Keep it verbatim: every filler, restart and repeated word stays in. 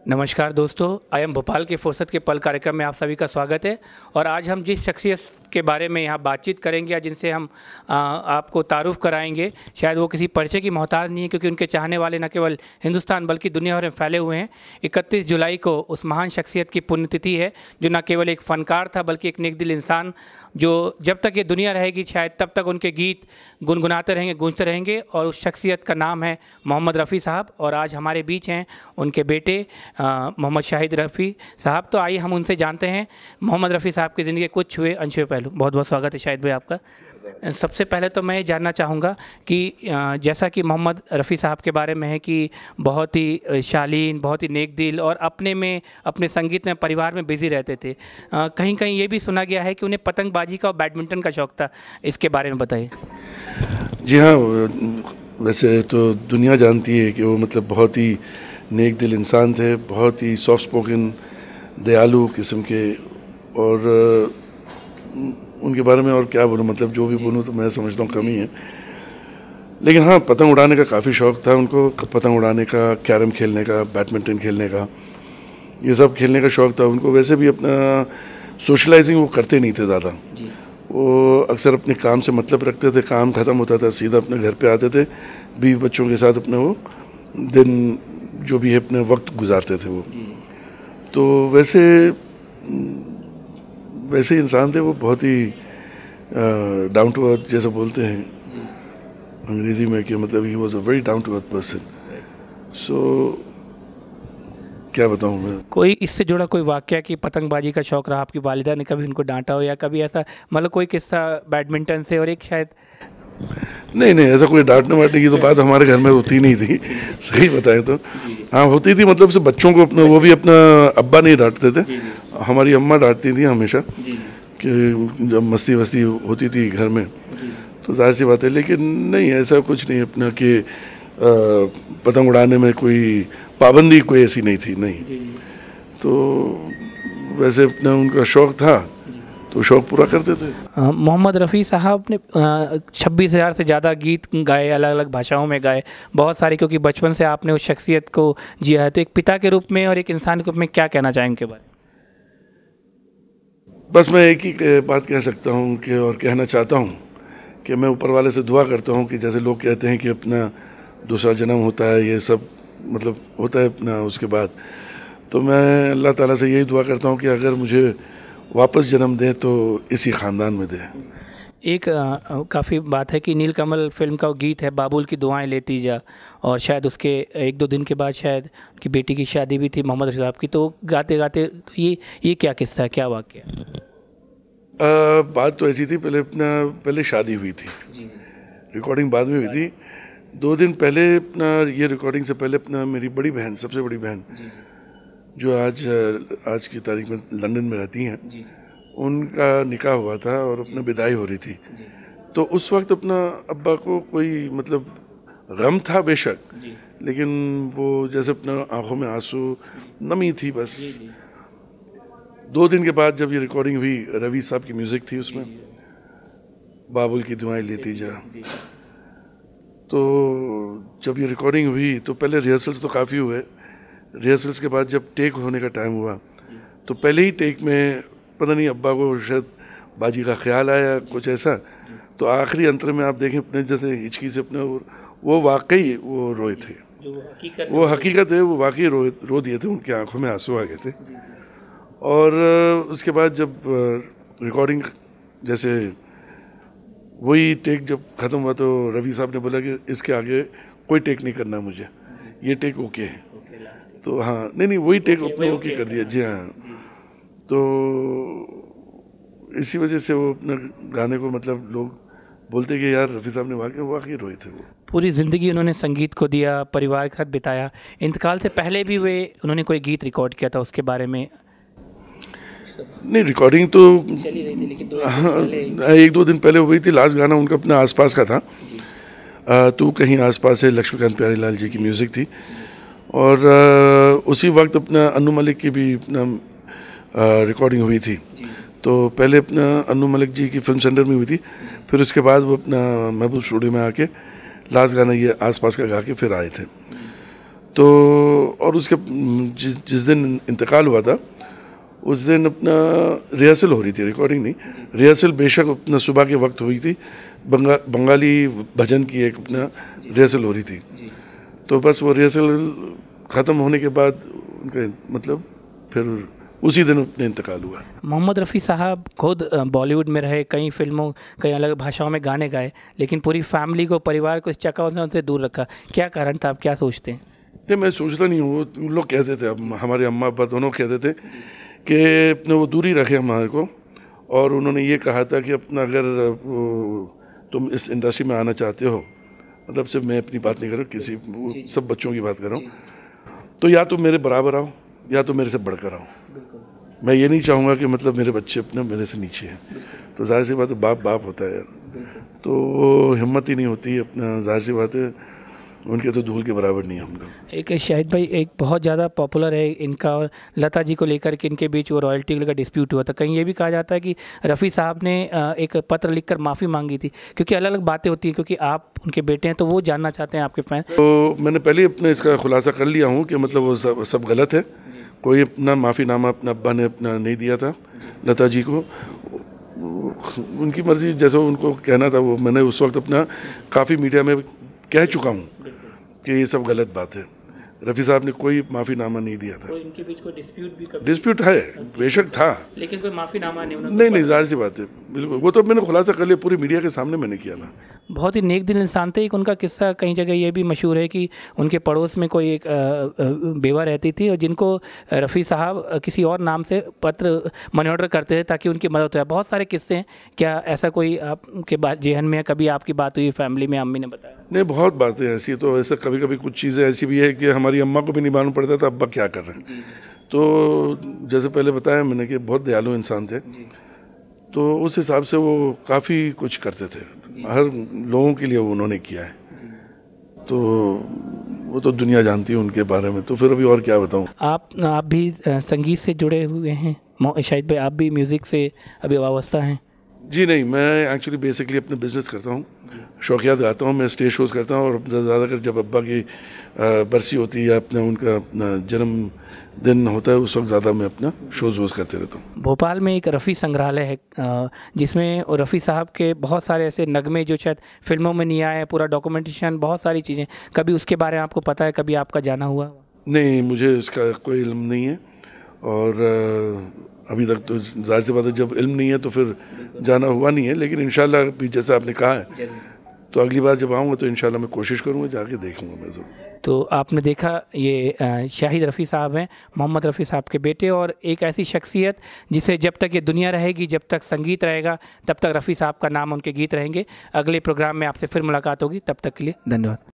नमस्कार दोस्तों, I am Bhopal के फुर्सत के पल कार्यक्रम में आप सभी का स्वागत है। और आज हम जिस शख्सियत के बारे में यहाँ बातचीत करेंगे या जिनसे हम आ, आपको तारुफ़ कराएंगे, शायद वो किसी परिचय की मोहताज नहीं है, क्योंकि उनके चाहने वाले न केवल हिंदुस्तान बल्कि दुनिया भर में फैले हुए हैं। इकतीस जुलाई को उस महान शख्सियत की पुण्यतिथि है जो न केवल एक फ़नकार था बल्कि एक नेक दिल इंसान, जो जब तक ये दुनिया रहेगी शायद तब तक उनके गीत गुनगुनाते रहेंगे, गूंजते रहेंगे। और उस शख्सियत का नाम है मोहम्मद रफ़ी साहब। और आज हमारे बीच हैं उनके बेटे मोहम्मद शाहिद रफ़ी साहब। तो आइए हम उनसे जानते हैं मोहम्मद रफ़ी साहब की ज़िंदगी के कुछ छुए अनछुए पहलू। बहुत बहुत स्वागत है शाहिद भाई आपका। सबसे पहले तो मैं ये जानना चाहूँगा कि जैसा कि मोहम्मद रफ़ी साहब के बारे में है कि बहुत ही शालीन, बहुत ही नेक दिल और अपने में अपने संगीत में परिवार में बिज़ी रहते थे। कहीं कहीं ये भी सुना गया है कि उन्हें पतंगबाजी का और बैडमिंटन का शौक़ था। इसके बारे में बताइए। जी हाँ, वैसे तो दुनिया जानती है कि वो मतलब बहुत ही नेक दिल इंसान थे, बहुत ही सॉफ्ट स्पोकन, दयालु किस्म के। और उनके बारे में और क्या बोलूँ, मतलब जो भी बोलूँ तो मैं समझता हूँ कमी है। लेकिन हाँ, पतंग उड़ाने का काफ़ी शौक़ था उनको। पतंग उड़ाने का, कैरम खेलने का, बैडमिंटन खेलने का, ये सब खेलने का शौक़ था उनको। वैसे भी अपना सोशलाइजिंग वो करते नहीं थे ज़्यादा। वो अक्सर अपने काम से मतलब रखते थे, काम ख़त्म होता था सीधा अपने घर पे आते थे, बीवी बच्चों के साथ अपने वो दिन जो भी है अपने वक्त गुजारते थे वो। तो वैसे वैसे इंसान थे वो, बहुत ही डाउन टू अर्थ जैसा बोलते हैं अंग्रेज़ी में कि मतलब ही was a very down to earth person. So क्या बताऊँ मैं। कोई इससे जुड़ा कोई वाक़या कि पतंगबाजी का शौक़ रहा, आपकी वालिदा ने कभी उनको डांटा हो या कभी ऐसा, मतलब कोई किस्सा बैडमिंटन से? और एक शायद नहीं नहीं ऐसा कोई डांटने वाटने की तो बात हमारे घर में होती नहीं थी, सही बताएं तो। हाँ होती थी, मतलब से बच्चों को अपना, वो भी अपना अब्बा नहीं डांटते थे, हमारी अम्मा डांटती थी हमेशा कि जब मस्ती वस्ती होती थी घर में तो जाहिर सी बात है। लेकिन नहीं, ऐसा कुछ नहीं अपना कि पतंग उड़ाने में कोई पाबंदी कोई ऐसी नहीं थी, नहीं। तो वैसे अपना उनका शौक़ था तो शौक़ पूरा करते थे। मोहम्मद रफ़ी साहब ने छब्बीस हज़ार से ज़्यादा गीत गाए, अलग अलग भाषाओं में गाए, बहुत सारे, क्योंकि बचपन से आपने उस शख्सियत को जिया है। तो एक पिता के रूप में और एक इंसान के रूप में क्या कहना चाहेंगे उनके बारे में? बस मैं एक ही बात कह सकता हूँ कि और कहना चाहता हूँ कि मैं ऊपर वाले से दुआ करता हूँ कि जैसे लोग कहते हैं कि अपना दूसरा जन्म होता है, ये सब मतलब होता है अपना उसके बाद, तो मैं अल्लाह ताला से यही दुआ करता हूँ कि अगर मुझे वापस जन्म दे तो इसी ख़ानदान में दे। एक काफ़ी बात है कि नीलकमल फिल्म का वो गीत है बाबुल की दुआएं लेती जा, और शायद उसके एक दो दिन के बाद शायद की बेटी की शादी भी थी मोहम्मद रफ़ी साहब की। तो गाते गाते तो ये ये क्या किस्सा है, क्या वाक़या? बात तो ऐसी थी, पहले अपना पहले शादी हुई थी, रिकॉर्डिंग बाद में हुई थी। दो दिन पहले अपना ये रिकॉर्डिंग से पहले अपना मेरी बड़ी बहन, सबसे बड़ी बहन जो आज आज की तारीख में लंदन में रहती हैं, उनका निकाह हुआ था और अपना विदाई हो रही थी। तो उस वक्त अपना अब्बा को कोई मतलब गम था बेशक, लेकिन वो जैसे अपना आंखों में आंसू, नमी थी बस। दो दिन के बाद जब ये रिकॉर्डिंग हुई, रवि साहब की म्यूज़िक थी उसमें, बाबुल की दुआएं लेती जा। तो जब ये रिकॉर्डिंग हुई तो पहले रिहर्सल्स तो काफ़ी हुए। रिहर्सल्स के बाद जब टेक होने का टाइम हुआ तो पहले ही टेक में पता नहीं अब्बा को शायद बाजी का ख्याल आया कुछ ऐसा, तो आखिरी अंतर में आप देखें अपने जैसे हिचकी से अपने वो वाकई वो रोए थे, वो हकीकत है, वो वाकई रो रो दिए थे, उनकी आंखों में आंसू आ गए थे। और उसके बाद जब रिकॉर्डिंग जैसे वही टेक जब ख़त्म हुआ तो रवि साहब ने बोला कि इसके आगे कोई टेक नहीं करना मुझे, ये टेक ओके है। तो हाँ, नहीं नहीं वही टेक अपने ओके कर दिया। जी हाँ, तो इसी वजह से वो अपने गाने को मतलब लोग बोलते कि यार रफ़ी साहब ने वाकई वाकई रोए थे। वो पूरी ज़िंदगी उन्होंने संगीत को दिया, परिवार के साथ बिताया। इंतकाल से पहले भी वे उन्होंने कोई गीत रिकॉर्ड किया था, उसके बारे में? नहीं, रिकॉर्डिंग तो चली रही थी, लेकिन दो हाँ, एक दो दिन पहले हुई थी। लास्ट गाना उनका अपना आसपास का था, आ, तू कहीं आसपास है, लक्ष्मीकांत प्यारीलाल जी की म्यूज़िक थी। और आ, उसी वक्त अपना अन्नू मलिक की भी अपना रिकॉर्डिंग हुई थी। तो पहले अपना अन्नू मलिक जी की फिल्म सेंटर में हुई थी, फिर उसके बाद वो अपना महबूब स्टूडियो में आके लास्ट गाना ये आसपास का गा के फिर आए थे। तो और उसके जिस जिस दिन इंतकाल हुआ था उस दिन अपना रिहर्सल हो रही थी, रिकॉर्डिंग नहीं, रिहर्सल बेशक अपना सुबह के वक्त हुई थी, बंगा बंगाली भजन की एक अपना रिहर्सल हो रही थी। तो बस वो रिहर्सल ख़त्म होने के बाद उनका मतलब फिर उसी दिन अपने इंतकाल हुआ। मोहम्मद रफ़ी साहब खुद बॉलीवुड में रहे, कई फिल्मों कई अलग भाषाओं में गाने गाए, लेकिन पूरी फैमिली को, परिवार को इस चक्कर से दूर रखा। क्या कारण था, आप क्या सोचते हैं? नहीं, मैं सोचता नहीं हूँ, उन लोग कहते थे, अब हमारे अम्मा अब्बा दोनों कहते थे कि अपने वो दूरी रखे हमारे को, और उन्होंने ये कहा था कि अपना अगर तुम इस इंडस्ट्री में आना चाहते हो, मतलब सिर्फ मैं अपनी बात नहीं कर रहा हूँ, किसी सब बच्चों की बात कर रहा हूँ, तो या तो मेरे बराबर आओ या तो मेरे से बढ़कर आओ। मैं ये नहीं चाहूँगा कि मतलब मेरे बच्चे अपने मेरे से नीचे हैं। तो जाहिर सी बात है, बाप बाप होता है यार, तो वो हिम्मत ही नहीं होती अपना, जाहिर सी बात है उनके तो धूल के बराबर नहीं है हम लोग। एक शाहिद भाई, एक बहुत ज़्यादा पॉपुलर है इनका और लता जी को लेकर के इनके बीच वो रॉयल्टी का डिस्प्यूट हुआ था। कहीं ये भी कहा जाता है कि रफ़ी साहब ने एक पत्र लिखकर माफ़ी मांगी थी, क्योंकि अलग अलग बातें होती हैं, क्योंकि आप उनके बेटे हैं, तो वो जानना चाहते हैं आपके फैंस। तो मैंने पहले अपने इसका खुलासा कर लिया हूँ कि मतलब वो सब सब गलत है, कोई अपना माफ़ीनामा अपना अब्बा ने अपना नहीं दिया था लता जी को, उनकी मर्ज़ी, जैसा उनको कहना था वो मैंने उस वक्त अपना काफ़ी मीडिया में कह चुका हूँ कि ये सब गलत बात है। रफ़ी साहब ने कोई माफ़ीनामा नहीं दिया था। तो इनके बीच कोई डिस्प्यूट भी कभी? डिस्प्यूट है, बेशक था, लेकिन कोई माफ़ीनामा नहीं उन्होंने? नहीं नहीं, जाहिर सी बात है, बिल्कुल, वो तो मैंने खुलासा कर लिया, पूरी मीडिया के सामने मैंने किया ना। बहुत ही नेक दिल इंसान थे। एक उनका किस्सा कई जगह ये भी मशहूर है कि उनके पड़ोस में कोई एक बेवा रहती थी, और जिनको रफ़ी साहब किसी और नाम से पत्र मनी ऑर्डर करते थे ताकि उनकी मदद हो जाए। बहुत सारे किस्से हैं। क्या ऐसा कोई आपके बात जेहन में, कभी आपकी बात हुई फैमिली में, अम्मी ने बताया? नहीं, बहुत बातें ऐसी, तो ऐसा कभी कभी कुछ चीज़ें ऐसी भी है कि हमारी अम्मा को भी नहीं मालूम पड़ता था अब्बा क्या कर रहे हैं। तो जैसे पहले बताया मैंने कि बहुत दयालु इंसान थे, तो उस हिसाब से वो काफ़ी कुछ करते थे, हर लोगों के लिए उन्होंने किया है, तो वो तो दुनिया जानती है उनके बारे में, तो फिर अभी और क्या बताऊं। आप आप भी संगीत से जुड़े हुए हैं शाहिद भाई, आप भी म्यूज़िक से अभी वाबस्ता हैं? जी नहीं, मैं एक्चुअली बेसिकली अपने बिजनेस करता हूँ, शौकियात गाता हूँ, मैं स्टेज शोज़ करता हूँ, और ज़्यादातर जब अब्बा की बरसी होती है या अपना उनका अपना जन्म दिन होता है, उस वक्त ज़्यादा मैं अपना शोज़ वोज़ करते रहता हूँ। भोपाल में एक रफ़ी संग्रहालय है जिसमें रफ़ी साहब के बहुत सारे ऐसे नगमे जो शायद फिल्मों में नहीं आए, पूरा डॉक्यूमेंटेशन, बहुत सारी चीज़ें, कभी उसके बारे में आपको पता है, कभी आपका जाना हुआ? नहीं, मुझे इसका कोई इल्म नहीं है, और अभी तक तो जाहिर सी बात है जब इल्म नहीं है तो फिर जाना हुआ नहीं है, लेकिन इंशाल्लाह भी जैसा आपने कहा है, तो अगली बार जब आऊँगा तो इंशाल्लाह मैं कोशिश करूँगा, जाके देखूँगा मैं ज़रूर। तो आपने देखा, ये शाहिद रफ़ी साहब हैं, मोहम्मद रफ़ी साहब के बेटे, और एक ऐसी शख्सियत जिसे जब तक ये दुनिया रहेगी, जब तक संगीत रहेगा, तब तक रफ़ी साहब का नाम, उनके गीत रहेंगे। अगले प्रोग्राम में आपसे फिर मुलाकात होगी, तब तक के लिए धन्यवाद।